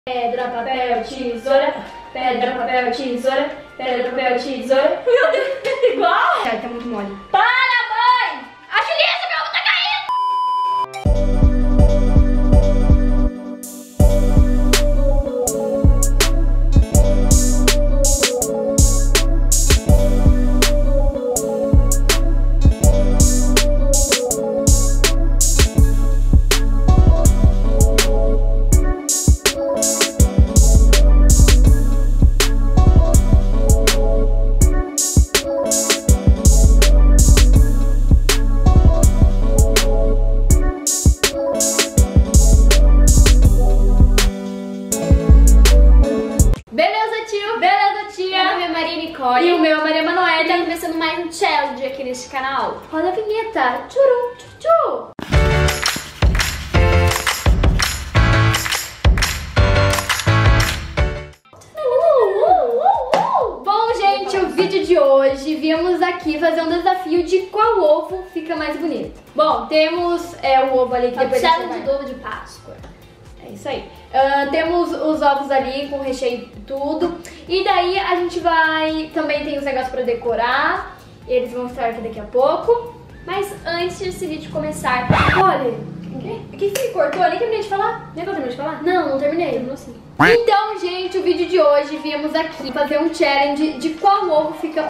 Pedra, papel, tesoura. Pedra, papel, tesoura. Pedra, papel, tesoura. Meu Deus, é igual. Tá muito mole. Para, mãe! Agiliza, meu ovo tá caindo! E o meu é Maria Manoela. Tá começando mais um challenge aqui neste canal. Roda a vinheta. Tchurum, tchu. Bom, gente, o vídeo de hoje viemos aqui fazer um desafio de qual ovo fica mais bonito. Bom, temos o ovo ali que depois challenge do ovo de Páscoa. É isso aí. Temos os ovos ali com recheio e tudo. E daí a gente vai... Também tem os negócios pra decorar. Eles vão estar aqui daqui a pouco. Mas antes desse vídeo começar... Olha, o que você cortou? Nem terminei de falar. Nem terminei de falar? Não terminei. Terminou sim. Então, gente, o vídeo de hoje viemos aqui fazer um challenge de qual ovo fica...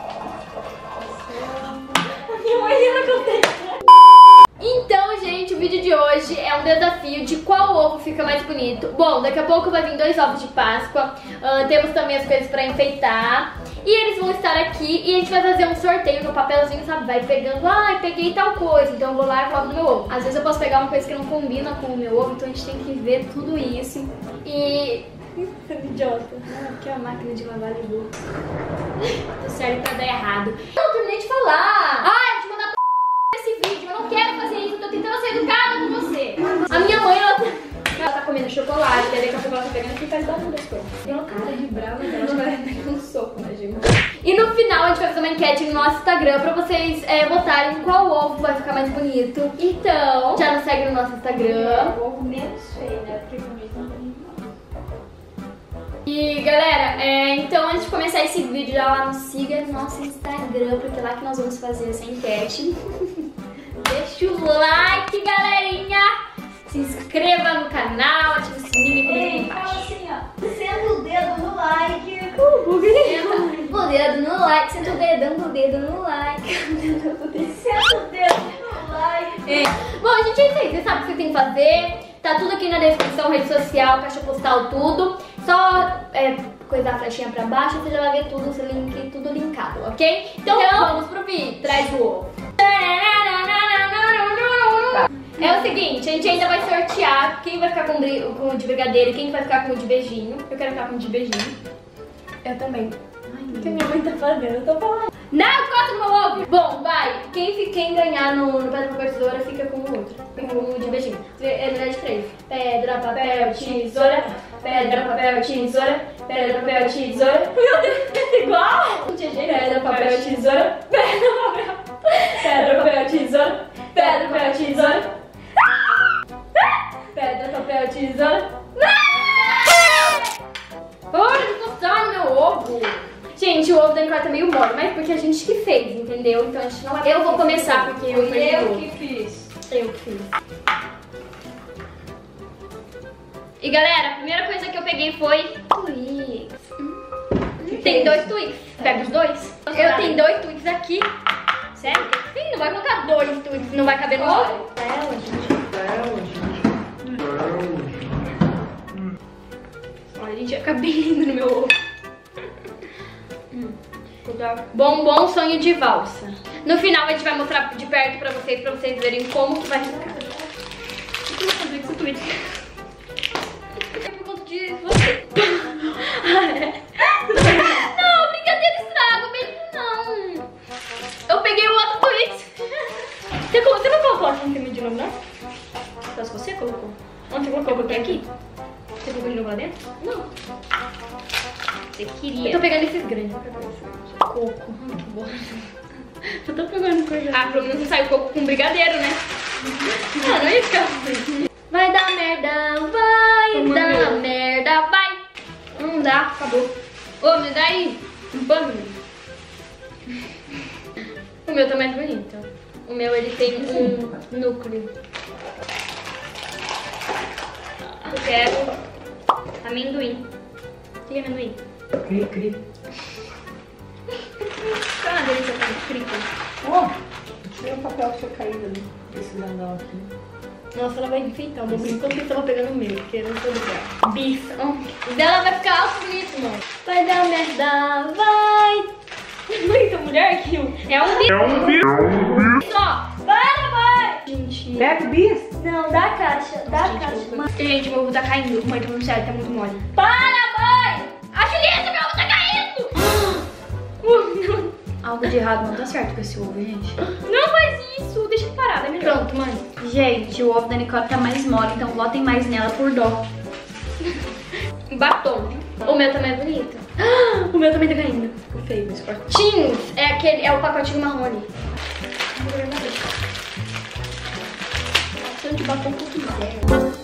Então, gente, o vídeo de hoje é um desafio de qual ovo fica mais bonito. Bom, daqui a pouco vai vir 2 ovos de Páscoa. Temos também as coisas pra enfeitar. E eles vão estar aqui e a gente vai fazer um sorteio no papelzinho, sabe? Vai pegando, peguei tal coisa, então eu vou lá e coloco no meu ovo. Às vezes eu posso pegar uma coisa que não combina com o meu ovo, então a gente tem que ver tudo isso. E... Idiota. Aqui é a máquina de lavar ligou. Tô sério pra dar errado. Não terminei de falar. Eu te mandar esse vídeo, eu não quero fazer isso, eu tô tentando ser educada com você. A minha mãe, ela tá comendo chocolate, daí daqui a pouco ela tá pegando aqui e faz barulho das coisas. Tem uma cara de brava, ela vai pegar um soco na gente. E no final a gente vai fazer uma enquete no nosso Instagram pra vocês votarem qual ovo vai ficar mais bonito. Então, já nos segue no nosso Instagram. O ovo menos feio, né? Porque bonito não tem. E galera, Então, antes de começar esse vídeo, já lá nos siga no nosso Instagram, porque é lá que nós vamos fazer essa enquete. Deixa o like, galerinha! Se inscreva no canal, ative o sininho e comenta embaixo. Assim, ó, senta o dedo no like. Senta o dedo no like, senta o dedão do dedo no like. Senta o dedo no like. Bom, gente, é isso aí. Você sabe o que você tem que fazer. Tá tudo aqui na descrição, rede social, caixa postal, tudo. Só coisar a flechinha pra baixo, você já vai ver tudo, esse link, tudo linkado, ok? Então vamos pro vídeo. Traz o ovo. É o seguinte, a gente ainda vai sortear quem vai ficar com o de brigadeiro e quem vai ficar com o de beijinho. Eu quero ficar com o de beijinho. Eu também. O que a minha mãe tá fazendo? Eu tô falando. Não, corta no meu ovo! Bom, vai. Quem ganhar no pedra, papel, tesoura fica com o outro. Com o de beijinho. É melhor de 3. Pedra, papel, tesoura. Pedra, papel, tesoura. Pedra, papel, tesoura. Meu Deus, é igual! Pedra, papel, tesoura. Pedra, papel, tesoura. Pedra, papel, tesoura. Pedra, papel, tesoura. Para de encostar no meu ovo! Gente, o ovo da Nicole tá meio mole, mas porque a gente que fez, entendeu? Então a gente não vai... Eu vou começar porque eu que fiz. Eu que fiz. E galera, a primeira coisa que eu peguei foi Twix. Tem 2 Twix. Pega os 2. Eu tenho 2 Twix aqui. Sério? Sim, não vai colocar 2 Twix, não vai caber no ovo? Olha, gente, vai ficar bem lindo no meu ovo. Bombom sonho de valsa. No final a gente vai mostrar de perto pra vocês verem como que vai ficar. Eu não sabia que você Twix. É por conta de você. Não, brincadeira, estraga, mesmo não. Eu peguei o outro Twix. Você não colocou aqui em cima de novo, não? Só se você colocou. Onde você colocou? Eu coloquei aqui? Você colocou de novo lá dentro? Não. Você queria. Eu tô pegando esses grandes. Coco. Que bom. Eu tô pegando coisa. Pelo menos não saiu coco com brigadeiro, né? Não ia ficar assim. Vai dar merda, vai dar merda. dá, acabou. Ô, me dá aí um pano. O meu tá mais bonito. O meu, ele tem um núcleo. Eu quero amendoim. O que é amendoim? Cri-cri. Qual é a delícia com cri-cri? Ó, tinha um papel que tinha caído ali. Esse grandão aqui. Nossa, ela vai enfeitar o meu enquanto eu tava pegando o meu, porque eu não sou legal. Bicho. O dela vai ficar alto bonito, mano. Vai dar merda, vai! Muita mulher aqui. É um bicho. Só. Para, vai! Gente. Pega o bis. Não, dá a caixa, dá a caixa. Mãe. Gente, meu ovo tá caindo. Mãe, tô falando sério, tá muito mole. Para, mãe! A Julieta, meu ovo tá caindo! Algo de errado não tá certo com esse ovo, gente. Não faz isso, deixa ele parado, é melhor. Pronto, mãe. Gente, o ovo da Nicole tá mais mole, então votem mais nela por dó. Batom. O meu também é bonito. O meu também tá caindo. Ficou feio esse corte. Teens, é o pacotinho marrone. Bastante batom que quiser.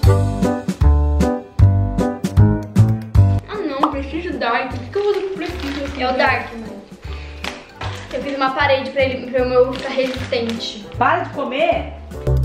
Ah não, preciso dark. O que eu vou fazer com preciso? É o dark, mano. Eu fiz uma parede pra o meu ovo ficar resistente. Para de comer.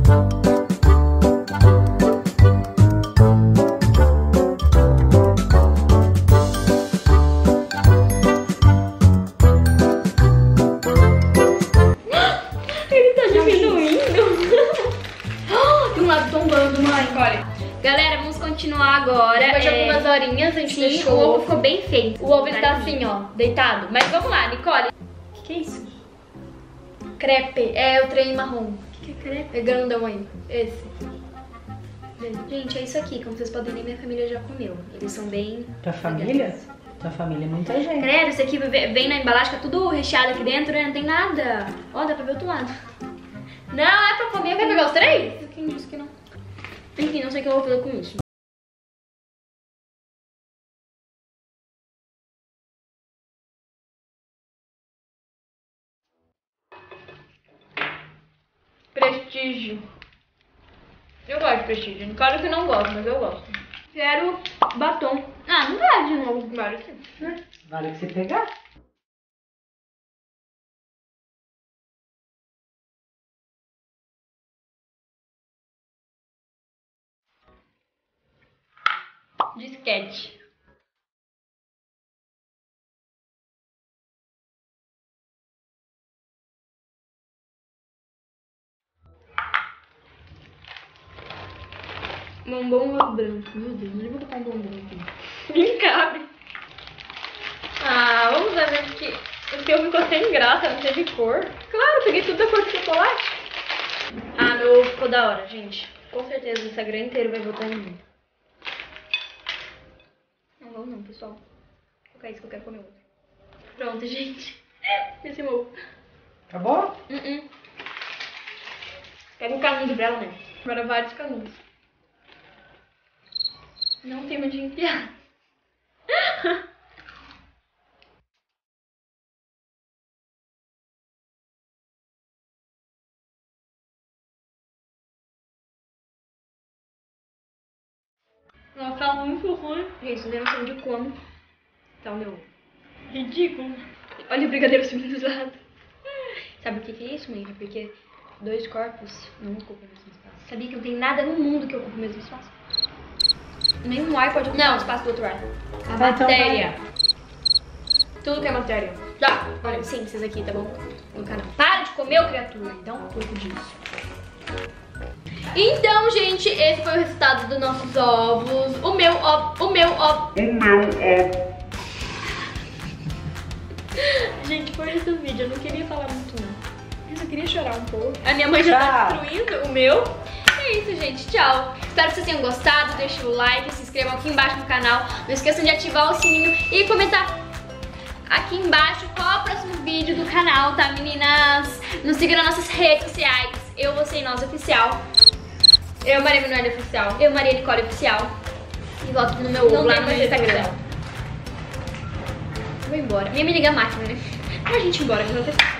Ele tá diminuindo. Tem um lado tombando, mãe. Olha. Galera, vamos continuar agora. Depois de algumas horinhas a gente Sim, deixou. o ovo ficou bem feito. O ovo ele tá assim, ó, deitado. Mas vamos lá, Nicole. O que é isso? Crepe. É o trem marrom. O que é crepe? É grandão aí. Esse. Gente, é isso aqui. Como vocês podem ver, minha família já comeu. Eles são bem... Tua família? Tua família é muita gente. Credo, isso aqui vem na embalagem, tá tudo recheado aqui dentro, né? Não tem nada. Ó, dá pra ver o outro lado. Não, é pra comer. Quer pegar os três? Quem disse que não? Enfim, não sei o que eu vou fazer com isso. Prestígio. Eu gosto de prestígio. Claro que não gosto, mas eu gosto. Quero batom. Ah, não dá de novo, claro que né? Vale que você pegar. Disquete. Bombom branco. Meu Deus, não vou botar um bombom aqui. Nem cabe. Ah, vamos ver que o teu ficou sem graça, não teve cor. Claro, peguei tudo da cor de chocolate. Ah, meu ovo ficou da hora, gente. Com certeza o Instagram inteiro vai votar em mim. Não vou não, pessoal. Vou colocar isso que eu quero comer outro. Pronto, gente. Esse meu ovo. Acabou? Pega um canudo pra ela, né? Agora vários canudos. Não tem onde enfiar. Nossa, tá muito ruim. Gente, não tem noção de como tá o meu ovo. Ridículo. Olha o brigadeiro subindo do lado. Sabe o que é isso, mãe? É porque dois corpos não ocupam o mesmo espaço. Sabia que não tem nada no mundo que ocupe o mesmo espaço? Nenhum ar pode ocupar o espaço do outro ar. A matéria. Tudo que é matéria. Já, olha, ciências aqui, tá bom? No canal. Para de comer, ô criatura. Dá um pouco disso. Então, gente, esse foi o resultado dos nossos ovos. O meu ovo. Gente, foi esse o vídeo. Eu não queria falar muito, não. Eu só queria chorar um pouco. A minha mãe já tá destruindo o meu. É isso, gente. Tchau. Espero que vocês tenham gostado. Deixa o like, se inscrevam aqui embaixo no canal. Não esqueçam de ativar o sininho e comentar aqui embaixo qual é o próximo vídeo do canal, tá, meninas? Nos sigam nas nossas redes sociais. Eu, você e nós oficial. Eu, Maria Emanuele Oficial. Eu, Maria Nicole Oficial. E volto no meu Não lá tem no meu mais Instagram. oficial. Vou embora. Minha me liga a máquina, né? Pra gente ir embora, que eu vou ter...